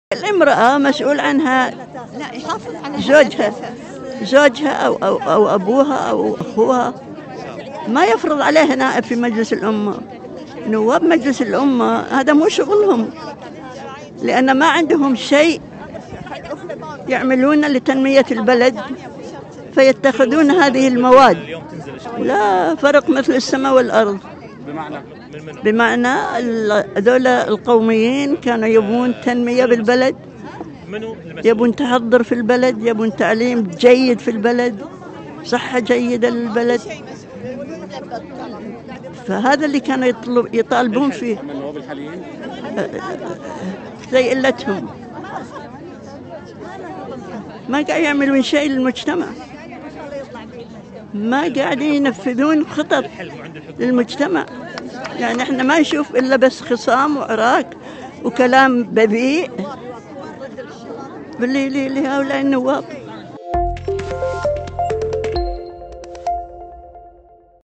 الامرأة مسؤول عنها زوجها أو أبوها أو أخوها، ما يفرض عليها نائب في مجلس الأمة. نواب مجلس الأمة هذا مو شغلهم، لأن ما عندهم شيء يعملون لتنمية البلد فيتخذون هذه المواد. لا فرق مثل السماء والأرض. بمعنى هذول القوميين كانوا يبون تنمية بالبلد، يبون تحضر في البلد، يبون تعليم جيد في البلد، صحة جيدة للبلد. فهذا اللي كانوا يطالبون فيه. زي قلتهم ما قاعد يعملون شيء للمجتمع، ما قاعدين ينفذون خطط للمجتمع. يعني احنا ما نشوف إلا بس خصام وعراك وكلام بذيء لهؤلاء النواب.